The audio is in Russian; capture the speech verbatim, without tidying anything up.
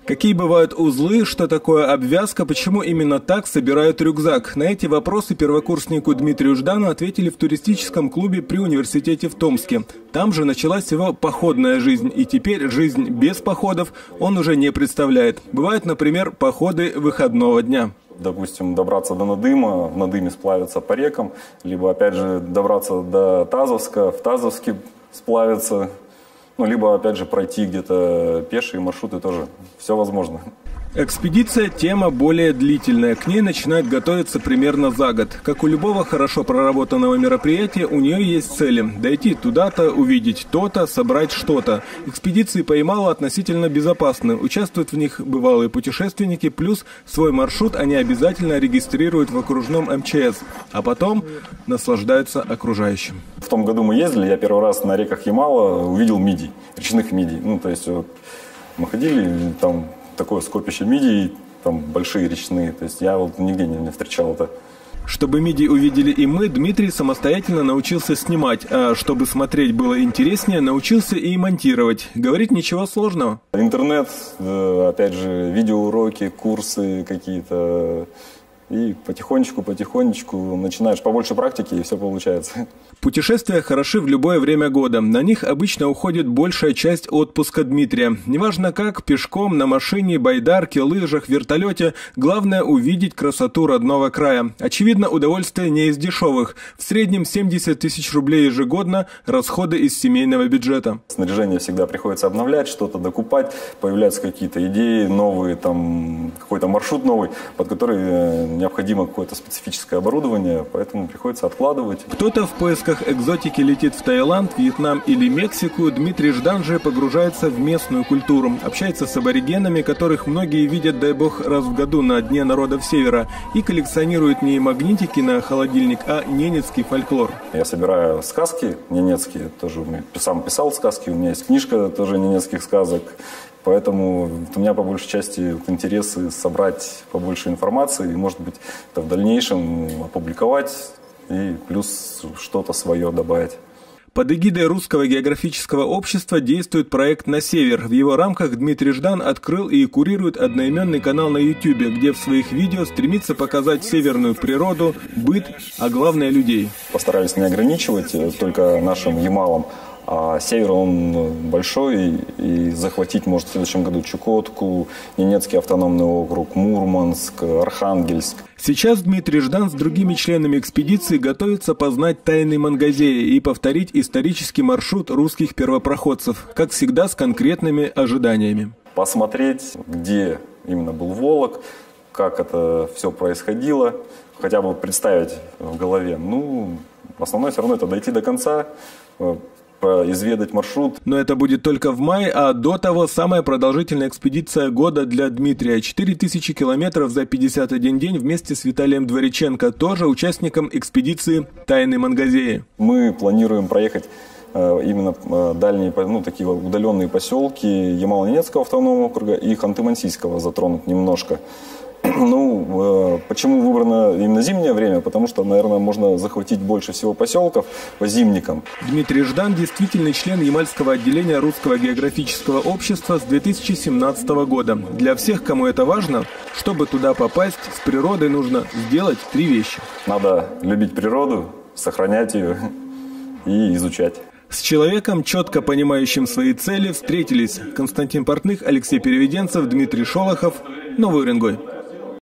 Какие бывают узлы, что такое обвязка, почему именно так собирают рюкзак? На эти вопросы первокурснику Дмитрию Ждану ответили в туристическом клубе при университете в Томске. Там же началась его походная жизнь, и теперь жизнь без походов он уже не представляет. Бывают, например, походы выходного дня. Допустим, добраться до Надыма, в Надыме сплавиться по рекам, либо, опять же, добраться до Тазовска, в Тазовске сплавиться. Ну, либо, опять же, пройти где-то пешие маршруты тоже. Все возможно. Экспедиция – тема более длительная. К ней начинают готовиться примерно за год. Как у любого хорошо проработанного мероприятия, у нее есть цели – дойти туда-то, увидеть то-то, собрать что-то. Экспедиции по Ямалу относительно безопасны. Участвуют в них бывалые путешественники, плюс свой маршрут они обязательно регистрируют в окружном эм че эс, а потом наслаждаются окружающим. В том году мы ездили, я первый раз на реках Ямала увидел мидий, речных мидий. Ну, то есть вот, мы ходили, там такое скопище мидий, там большие речные. То есть я вот нигде не, не встречал это. Чтобы мидий увидели и мы, Дмитрий самостоятельно научился снимать, а чтобы смотреть было интереснее, научился и монтировать. Говорит, ничего сложного. Интернет, опять же, видеоуроки, курсы какие-то. И потихонечку-потихонечку начинаешь побольше практики, и все получается. Путешествия хороши в любое время года. На них обычно уходит большая часть отпуска Дмитрия. Неважно как, пешком, на машине, байдарке, лыжах, вертолете. Главное увидеть красоту родного края. Очевидно, удовольствие не из дешевых. В среднем семьдесят тысяч рублей ежегодно расходы из семейного бюджета. Снаряжение всегда приходится обновлять, что-то докупать. Появляются какие-то идеи новые, там какой-то маршрут новый, под который необходимо какое-то специфическое оборудование, поэтому приходится откладывать. Кто-то в поисках экзотики летит в Таиланд, Вьетнам или Мексику. Дмитрий Ждан же погружается в местную культуру, общается с аборигенами, которых многие видят, дай бог, раз в году на Дне народов Севера, и коллекционирует не магнитики на холодильник, а ненецкий фольклор. Я собираю сказки ненецкие, тоже сам писал сказки, у меня есть книжка тоже ненецких сказок. Поэтому у меня по большей части интересы собрать побольше информации и, может быть, это в дальнейшем опубликовать и плюс что-то свое добавить. Под эгидой Русского географического общества действует проект «На север». В его рамках Дмитрий Ждан открыл и курирует одноименный канал на ютубе, где в своих видео стремится показать северную природу, быт, а главное – людей. Постарались не ограничивать только нашим Ямалом. А север, он большой, и захватить может в следующем году Чукотку, Ненецкий автономный округ, Мурманск, Архангельск. Сейчас Дмитрий Ждан с другими членами экспедиции готовится познать тайны Мангазея и повторить исторический маршрут русских первопроходцев, как всегда с конкретными ожиданиями. Посмотреть, где именно был Волок, как это все происходило, хотя бы представить в голове. Ну, основное все равно это дойти до конца, изведать маршрут. Но это будет только в мае, а до того самая продолжительная экспедиция года для Дмитрия. четыре тысячи километров за пятьдесят один день вместе с Виталием Двориченко, тоже участником экспедиции «Тайны Мангазеи». Мы планируем проехать именно дальние, ну, такие удаленные поселки Ямало-Ненецкого автономного округа и Ханты-Мансийского затронуть немножко. Ну, почему выбрано именно зимнее время? Потому что, наверное, можно захватить больше всего поселков по зимникам. Дмитрий Ждан действительный член Ямальского отделения Русского географического общества с две тысячи семнадцатого года. Для всех, кому это важно, чтобы туда попасть, с природой нужно сделать три вещи. Надо любить природу, сохранять ее и изучать. С человеком, четко понимающим свои цели, встретились Константин Портных, Алексей Переведенцев, Дмитрий Шолохов. Новый Уренгой.